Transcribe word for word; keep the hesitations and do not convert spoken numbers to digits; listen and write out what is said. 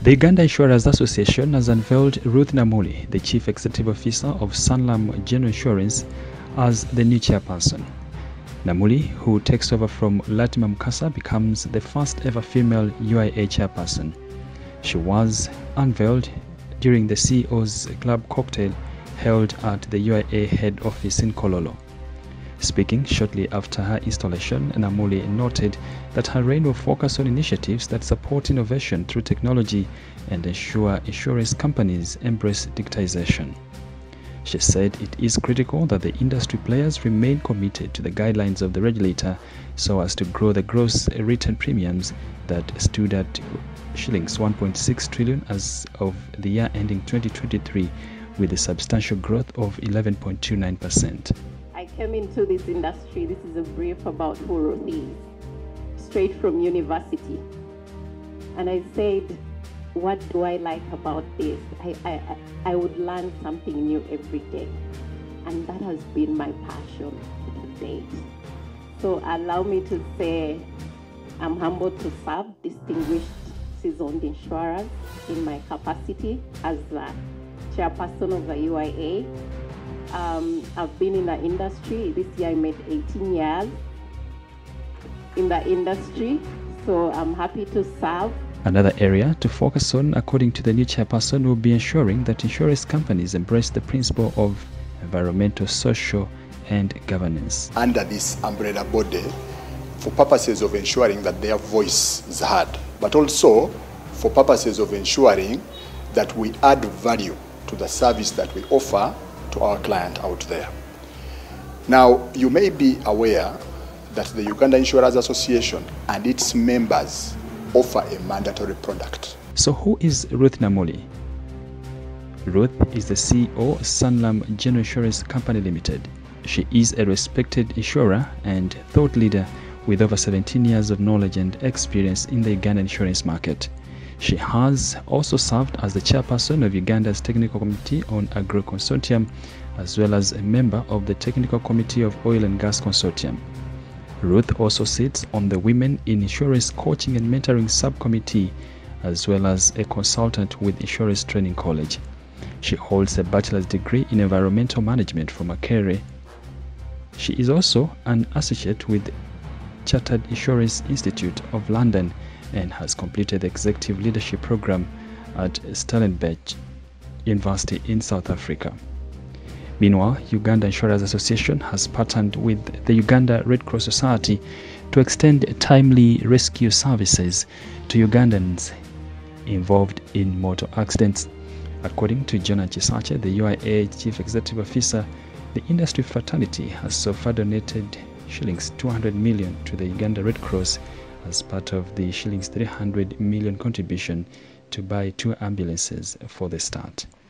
The Uganda Insurers Association has unveiled Ruth Namuli, the Chief Executive Officer of Sanlam General Insurance, as the new chairperson. Namuli, who takes over from Latima Mukasa, becomes the first ever female U I A chairperson. She was unveiled during the C E O's Club cocktail held at the U I A head office in Kololo. Speaking shortly after her installation, Namuli noted that her reign will focus on initiatives that support innovation through technology and ensure insurance companies embrace digitization. She said it is critical that the industry players remain committed to the guidelines of the regulator so as to grow the gross written premiums that stood at shillings one point six trillion as of the year ending twenty twenty-three, with a substantial growth of eleven point two nine percent. I came into this industry, this is a brief about who Ruth is, straight from university. And I said, what do I like about this? I, I, I would learn something new every day. And that has been my passion to date. So allow me to say, I'm humbled to serve distinguished seasoned insurers in my capacity as the chairperson of the U I A. Um, I've been in the industry. This year I made eighteen years in the industry, so I'm happy to serve. Another area to focus on, according to the new chairperson, will be ensuring that insurance companies embrace the principle of environmental, social, and governance. Under this umbrella body, for purposes of ensuring that their voice is heard, but also for purposes of ensuring that we add value to the service that we offer to our client out there. Now, you may be aware that the Uganda Insurers Association and its members offer a mandatory product. So who is Ruth Namuli? Ruth is the C E O of Sanlam General Insurance Company Limited. She is a respected insurer and thought leader with over seventeen years of knowledge and experience in the Ugandan insurance market. She has also served as the chairperson of Uganda's Technical Committee on Agro Consortium, as well as a member of the Technical Committee of Oil and Gas Consortium. Ruth also sits on the Women in Insurance Coaching and Mentoring Subcommittee, as well as a consultant with Insurance Training College. She holds a bachelor's degree in environmental management from Makerere. She is also an associate with Chartered Insurance Institute of London and has completed the Executive Leadership Program at Stellenbosch University in South Africa. Meanwhile, Uganda Insurers Association has partnered with the Uganda Red Cross Society to extend timely rescue services to Ugandans involved in motor accidents. According to Jonah Chisache, the U I A Chief Executive Officer, the industry fraternity has so far donated shillings two hundred million to the Uganda Red Cross as part of the shillings three hundred million contribution to buy two ambulances for the start.